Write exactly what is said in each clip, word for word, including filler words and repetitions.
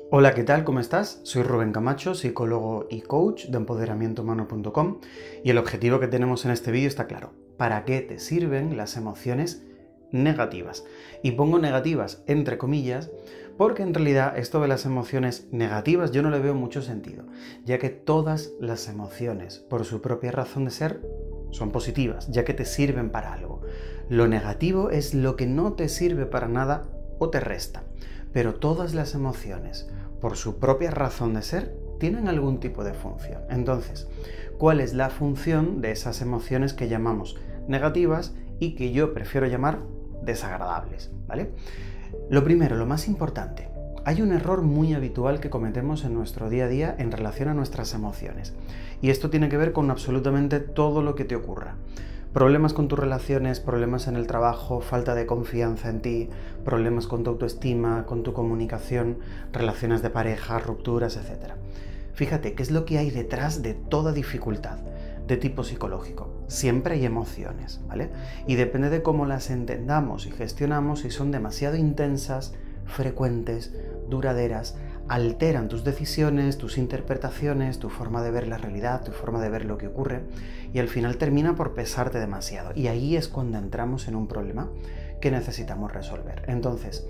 Hola, ¿qué tal? ¿Cómo estás? Soy Rubén Camacho, psicólogo y coach de empoderamiento humano punto com, y el objetivo que tenemos en este vídeo está claro. ¿Para qué te sirven las emociones negativas? Y pongo negativas entre comillas porque en realidad esto de las emociones negativas yo no le veo mucho sentido, ya que todas las emociones, por su propia razón de ser, son positivas, ya que te sirven para algo. Lo negativo es lo que no te sirve para nada o te resta. Pero todas las emociones, por su propia razón de ser, tienen algún tipo de función. Entonces, ¿cuál es la función de esas emociones que llamamos negativas y que yo prefiero llamar desagradables? ¿Vale? Lo primero, lo más importante, hay un error muy habitual que cometemos en nuestro día a día en relación a nuestras emociones. Y esto tiene que ver con absolutamente todo lo que te ocurra. Problemas con tus relaciones, problemas en el trabajo, falta de confianza en ti, problemas con tu autoestima, con tu comunicación, relaciones de pareja, rupturas, etcétera. Fíjate, ¿qué es lo que hay detrás de toda dificultad de tipo psicológico? Siempre hay emociones, ¿vale? Y depende de cómo las entendamos y gestionamos, si son demasiado intensas, frecuentes, duraderas, alteran tus decisiones, tus interpretaciones, tu forma de ver la realidad, tu forma de ver lo que ocurre, y al final termina por pesarte demasiado. Y ahí es cuando entramos en un problema que necesitamos resolver. Entonces,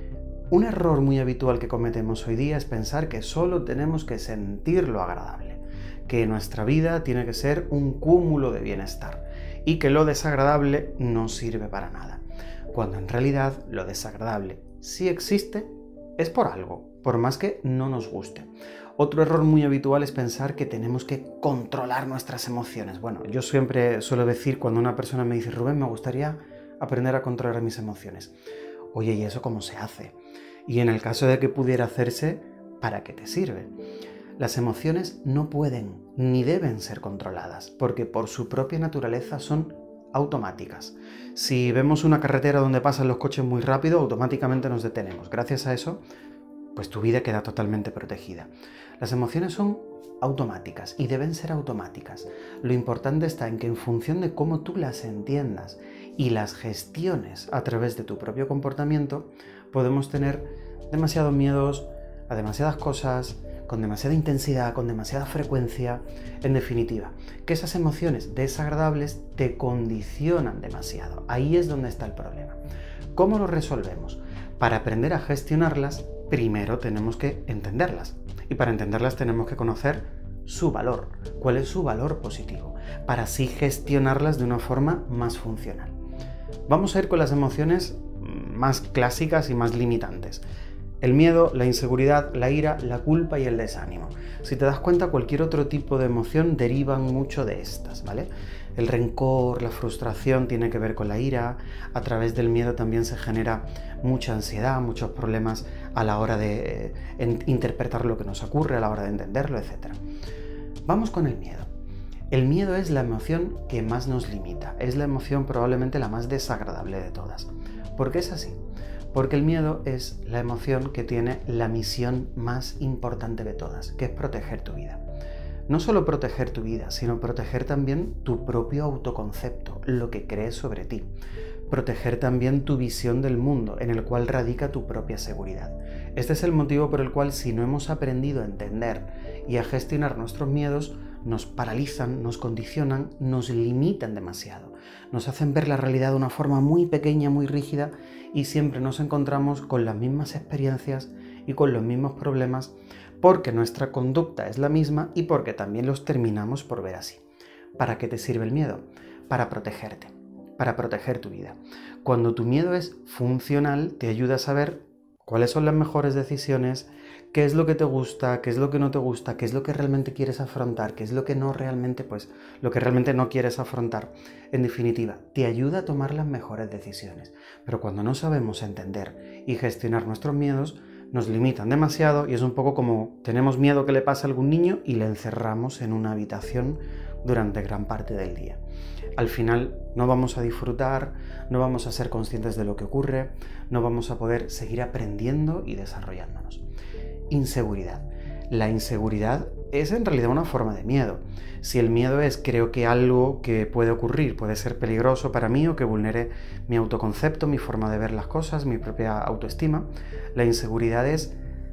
un error muy habitual que cometemos hoy día es pensar que solo tenemos que sentir lo agradable, que nuestra vida tiene que ser un cúmulo de bienestar y que lo desagradable no sirve para nada, cuando en realidad lo desagradable sí existe, es por algo, por más que no nos guste. Otro error muy habitual es pensar que tenemos que controlar nuestras emociones. Bueno, yo siempre suelo decir cuando una persona me dice, Rubén, me gustaría aprender a controlar mis emociones. Oye, ¿y eso cómo se hace? Y en el caso de que pudiera hacerse, ¿para qué te sirve? Las emociones no pueden ni deben ser controladas, porque por su propia naturaleza son automáticas. Si vemos una carretera donde pasan los coches muy rápido, automáticamente nos detenemos. Gracias a eso, pues tu vida queda totalmente protegida. Las emociones son automáticas y deben ser automáticas. Lo importante está en que en función de cómo tú las entiendas y las gestiones a través de tu propio comportamiento, podemos tener demasiados miedos a demasiadas cosas, con demasiada intensidad, con demasiada frecuencia. En definitiva, que esas emociones desagradables te condicionan demasiado. Ahí es donde está el problema. ¿Cómo lo resolvemos? Para aprender a gestionarlas, primero tenemos que entenderlas. Y para entenderlas tenemos que conocer su valor. ¿Cuál es su valor positivo? Para así gestionarlas de una forma más funcional. Vamos a ir con las emociones más clásicas y más limitantes. El miedo, la inseguridad, la ira, la culpa y el desánimo. Si te das cuenta, cualquier otro tipo de emoción derivan mucho de estas, ¿vale? El rencor, la frustración tiene que ver con la ira. A través del miedo también se genera mucha ansiedad, muchos problemas a la hora de eh, interpretar lo que nos ocurre, a la hora de entenderlo, etcétera. Vamos con el miedo. El miedo es la emoción que más nos limita. Es la emoción probablemente la más desagradable de todas. ¿Por qué es así? Porque el miedo es la emoción que tiene la misión más importante de todas, que es proteger tu vida. No solo proteger tu vida, sino proteger también tu propio autoconcepto, lo que crees sobre ti. Proteger también tu visión del mundo, en el cual radica tu propia seguridad. Este es el motivo por el cual, si no hemos aprendido a entender y a gestionar nuestros miedos, nos paralizan, nos condicionan, nos limitan demasiado. Nos hacen ver la realidad de una forma muy pequeña, muy rígida, y siempre nos encontramos con las mismas experiencias y con los mismos problemas porque nuestra conducta es la misma y porque también los terminamos por ver así. ¿Para qué te sirve el miedo? Para protegerte, para proteger tu vida. Cuando tu miedo es funcional, te ayuda a saber cuáles son las mejores decisiones, qué es lo que te gusta, qué es lo que no te gusta, qué es lo que realmente quieres afrontar, qué es lo que no realmente, pues, lo que realmente no quieres afrontar. En definitiva, te ayuda a tomar las mejores decisiones. Pero cuando no sabemos entender y gestionar nuestros miedos, nos limitan demasiado y es un poco como tenemos miedo que le pase a algún niño y le encerramos en una habitación durante gran parte del día. Al final no vamos a disfrutar, no vamos a ser conscientes de lo que ocurre, no vamos a poder seguir aprendiendo y desarrollándonos. Inseguridad. La inseguridad es en realidad una forma de miedo. Si el miedo es creo que algo que puede ocurrir puede ser peligroso para mí o que vulnere mi autoconcepto, mi forma de ver las cosas, mi propia autoestima, la inseguridad es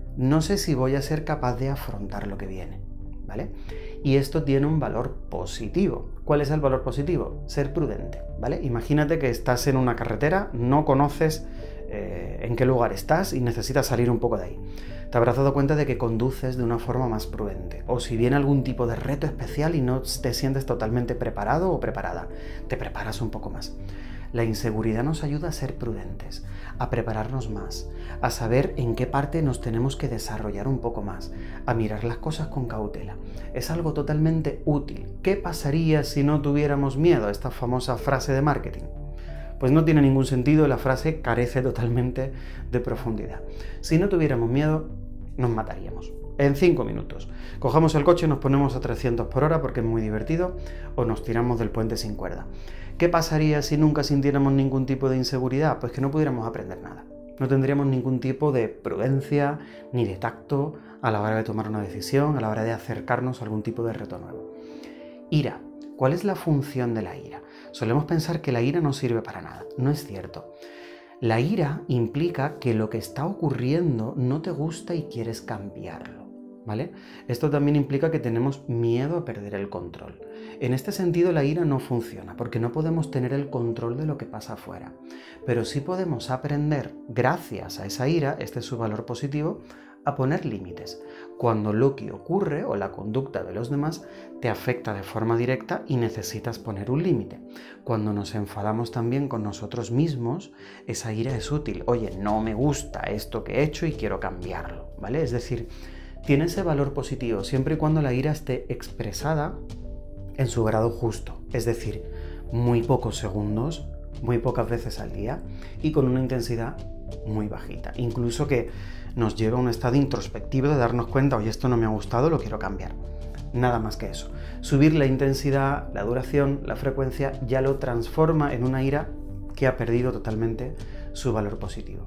no sé si voy a ser capaz de afrontar lo que viene, ¿vale? Y esto tiene un valor positivo. ¿Cuál es el valor positivo? Ser prudente, ¿vale? Imagínate que estás en una carretera, no conoces eh, en qué lugar estás y necesitas salir un poco de ahí. Te habrás dado cuenta de que conduces de una forma más prudente. O si viene algún tipo de reto especial y no te sientes totalmente preparado o preparada, te preparas un poco más. La inseguridad nos ayuda a ser prudentes, a prepararnos más, a saber en qué parte nos tenemos que desarrollar un poco más, a mirar las cosas con cautela. Es algo totalmente útil. ¿Qué pasaría si no tuviéramos miedo? Esta famosa frase de marketing. Pues no tiene ningún sentido, la frase carece totalmente de profundidad. Si no tuviéramos miedo, nos mataríamos. En cinco minutos. Cogemos el coche y nos ponemos a trescientos por hora porque es muy divertido, o nos tiramos del puente sin cuerda. ¿Qué pasaría si nunca sintiéramos ningún tipo de inseguridad? Pues que no pudiéramos aprender nada. No tendríamos ningún tipo de prudencia ni de tacto a la hora de tomar una decisión, a la hora de acercarnos a algún tipo de reto nuevo. Ira. ¿Cuál es la función de la ira? Solemos pensar que la ira no sirve para nada. No es cierto. La ira implica que lo que está ocurriendo no te gusta y quieres cambiarlo, ¿vale? Esto también implica que tenemos miedo a perder el control. En este sentido, la ira no funciona, porque no podemos tener el control de lo que pasa afuera. Pero sí podemos aprender, gracias a esa ira, este es su valor positivo, a poner límites. Cuando lo que ocurre o la conducta de los demás te afecta de forma directa y necesitas poner un límite. Cuando nos enfadamos también con nosotros mismos, esa ira es útil. Oye, no me gusta esto que he hecho y quiero cambiarlo, ¿vale? Es decir, tiene ese valor positivo siempre y cuando la ira esté expresada en su grado justo, es decir, muy pocos segundos, muy pocas veces al día y con una intensidad muy bajita, incluso que nos lleva a un estado introspectivo de darnos cuenta, oye, esto no me ha gustado, lo quiero cambiar. Nada más que eso. Subir la intensidad, la duración, la frecuencia ya lo transforma en una ira que ha perdido totalmente su valor positivo.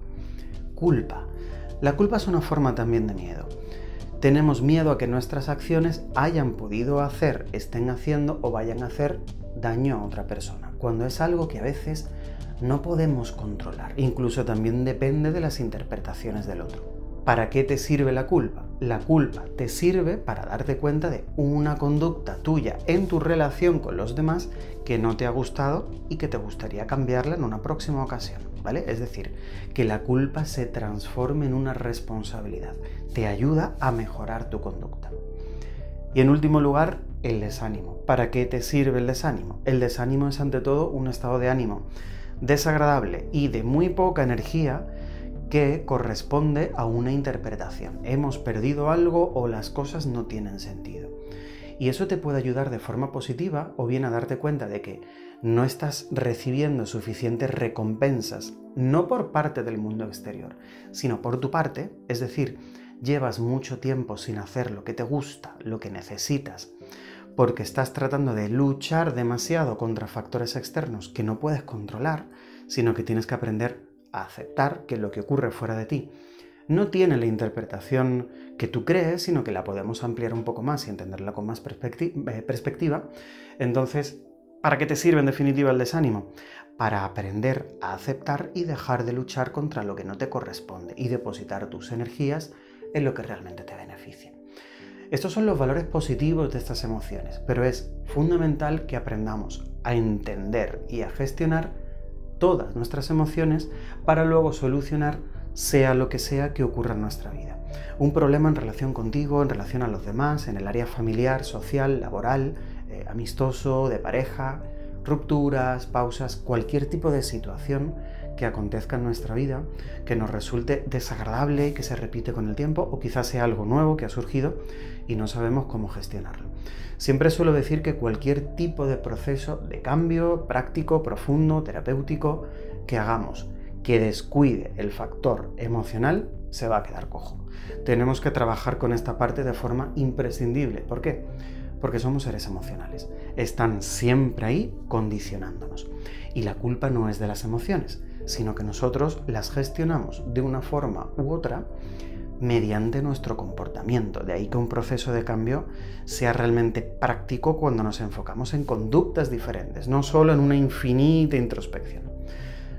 Culpa. La culpa es una forma también de miedo. Tenemos miedo a que nuestras acciones hayan podido hacer, estén haciendo o vayan a hacer daño a otra persona, cuando es algo que a veces no podemos controlar. Incluso también depende de las interpretaciones del otro. ¿Para qué te sirve la culpa? La culpa te sirve para darte cuenta de una conducta tuya en tu relación con los demás que no te ha gustado y que te gustaría cambiarla en una próxima ocasión, ¿vale? Es decir, que la culpa se transforme en una responsabilidad. Te ayuda a mejorar tu conducta. Y en último lugar, el desánimo. ¿Para qué te sirve el desánimo? El desánimo es ante todo un estado de ánimo desagradable y de muy poca energía que corresponde a una interpretación. Hemos perdido algo o las cosas no tienen sentido. Y eso te puede ayudar de forma positiva o bien a darte cuenta de que no estás recibiendo suficientes recompensas, no por parte del mundo exterior, sino por tu parte, es decir, llevas mucho tiempo sin hacer lo que te gusta, lo que necesitas, porque estás tratando de luchar demasiado contra factores externos que no puedes controlar, sino que tienes que aprender a aceptar que lo que ocurre fuera de ti no tiene la interpretación que tú crees, sino que la podemos ampliar un poco más y entenderla con más perspecti- eh, perspectiva. Entonces, ¿para qué te sirve en definitiva el desánimo? Para aprender a aceptar y dejar de luchar contra lo que no te corresponde y depositar tus energías en lo que realmente te beneficia. Estos son los valores positivos de estas emociones, pero es fundamental que aprendamos a entender y a gestionar todas nuestras emociones para luego solucionar sea lo que sea que ocurra en nuestra vida. Un problema en relación contigo, en relación a los demás, en el área familiar, social, laboral, eh, amistoso, de pareja, rupturas, pausas, cualquier tipo de situación que acontezca en nuestra vida, que nos resulte desagradable y que se repite con el tiempo, o quizás sea algo nuevo que ha surgido y no sabemos cómo gestionarlo. Siempre suelo decir que cualquier tipo de proceso de cambio práctico, profundo, terapéutico que hagamos, que descuide el factor emocional, se va a quedar cojo. Tenemos que trabajar con esta parte de forma imprescindible. ¿Por qué? Porque somos seres emocionales. Están siempre ahí condicionándonos. Y la culpa no es de las emociones, sino que nosotros las gestionamos de una forma u otra mediante nuestro comportamiento. De ahí que un proceso de cambio sea realmente práctico cuando nos enfocamos en conductas diferentes, no solo en una infinita introspección.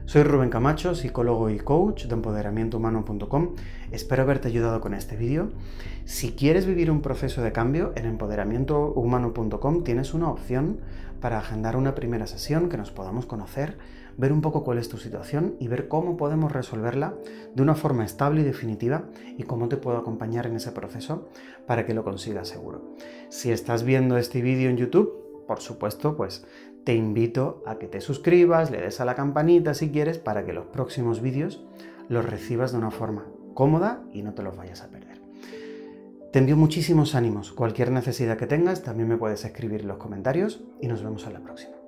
Soy Rubén Camacho, psicólogo y coach de empoderamiento humano punto com. Espero haberte ayudado con este vídeo. Si quieres vivir un proceso de cambio, en empoderamiento humano punto com tienes una opción para agendar una primera sesión, que nos podamos conocer, ver un poco cuál es tu situación y ver cómo podemos resolverla de una forma estable y definitiva y cómo te puedo acompañar en ese proceso para que lo consigas seguro. Si estás viendo este vídeo en YouTube, por supuesto, pues te invito a que te suscribas, le des a la campanita si quieres, para que los próximos vídeos los recibas de una forma cómoda y no te los vayas a perder. Te envío muchísimos ánimos. Cualquier necesidad que tengas también me puedes escribir en los comentarios y nos vemos en la próxima.